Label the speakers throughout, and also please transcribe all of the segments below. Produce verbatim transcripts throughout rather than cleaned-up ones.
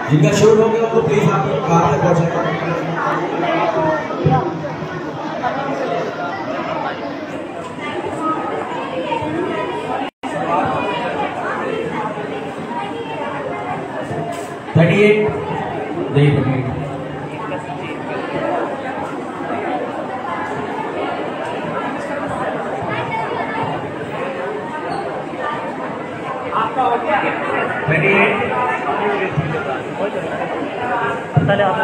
Speaker 1: जिनका शूट हो गया वो प्लीज आप कार तक पहुंचे। थर्टी एट नहीं थर्टी एट थर्टी एट पहले आप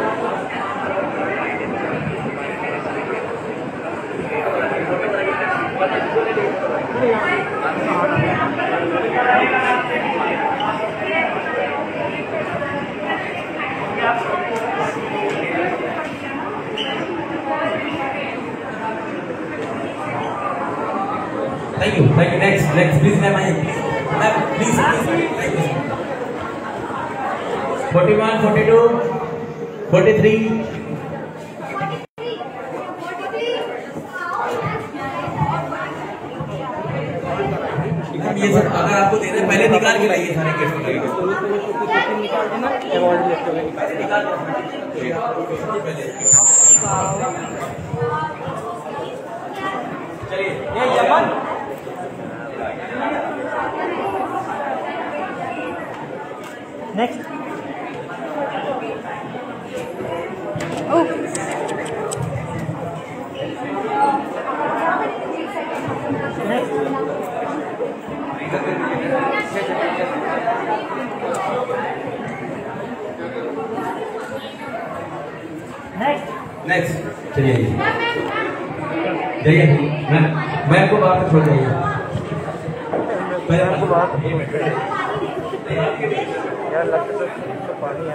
Speaker 1: Thank you. Thank you. Next, next, please, ma'am. Ma'am, please, please. Forty-one, forty-two, forty-three. ये सर अगर आपको देना है पहले निकाल के लाइए सारे गिफ्ट चलिए नेक्स्ट नेक्स्ट नेक्स्ट चलिए जाइए मैं मैं आपको बाहर तक छोड़ जाइए मैं आपको बाहर यार लगता है पानी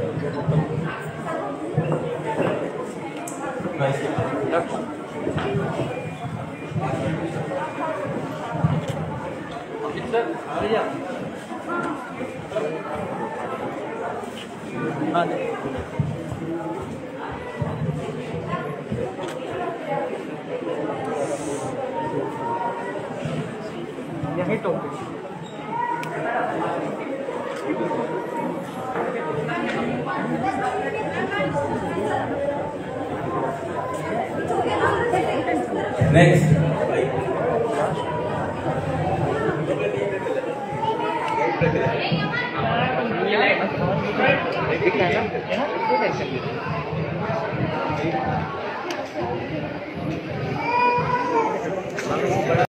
Speaker 1: यही तो नेक्स्ट ये